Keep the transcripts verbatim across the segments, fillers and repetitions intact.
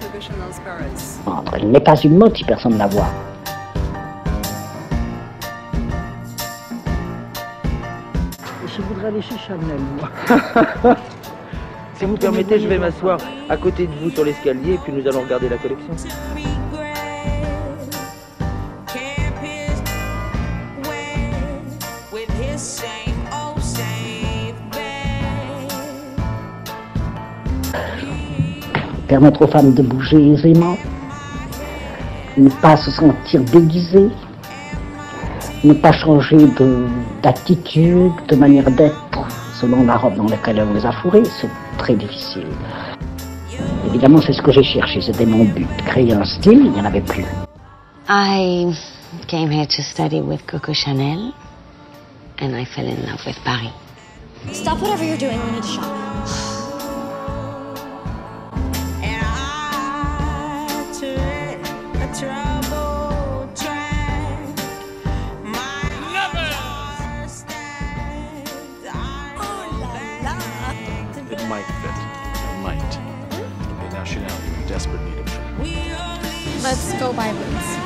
Coco Chanel Paris. Elle n'est pas une mode si personne ne la voit. Je voudrais aller chez Chanel, moi. Si vous permettez, je vais m'asseoir à côté de vous sur l'escalier et puis nous allons regarder la collection. Permettre aux femmes de bouger aisément, ne pas se sentir déguisées, ne pas changer d'attitude, de, de manière d'être selon la robe dans laquelle on les a fourrées, c'est très difficile. Évidemment, c'est ce que j'ai cherché, c'était mon but, créer un style, il n'y en avait plus. I came here to study with Coco Chanel, and I fell in love with Paris. Stop whatever you're doing, we need to shop. It might fit. It might. Okay, now Chanel, you're in desperate need of it. Let's go buy boots.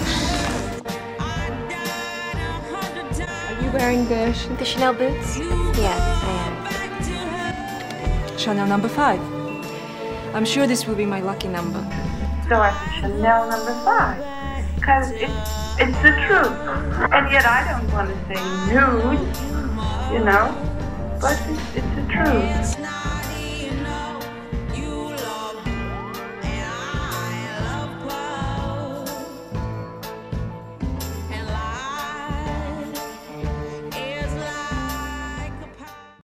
Are you wearing the, the Chanel boots? Yeah, I am. Chanel number five. I'm sure this will be my lucky number. So I said Chanel number five, because it's, it's the truth. And yet I don't want to say nude, you know, but it's, it's the truth.